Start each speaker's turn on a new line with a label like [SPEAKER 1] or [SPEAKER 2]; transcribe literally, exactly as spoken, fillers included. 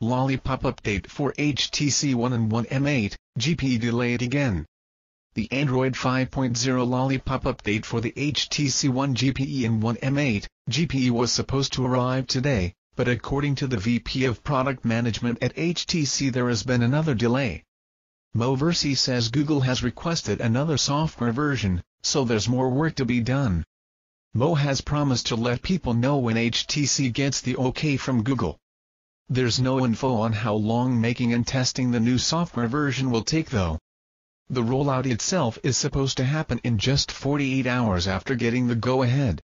[SPEAKER 1] Lollipop update for H T C One and One M eight, G P E delayed again. The Android five point oh Lollipop update for the H T C One G P E and One M eight, G P E was supposed to arrive today, but according to the V P of Product Management at H T C there has been another delay. Versi says Google has requested another software version, so there's more work to be done. Mo has promised to let people know when H T C gets the OK from Google. There's no info on how long making and testing the new software version will take though. The rollout itself is supposed to happen in just forty-eight hours after getting the go-ahead.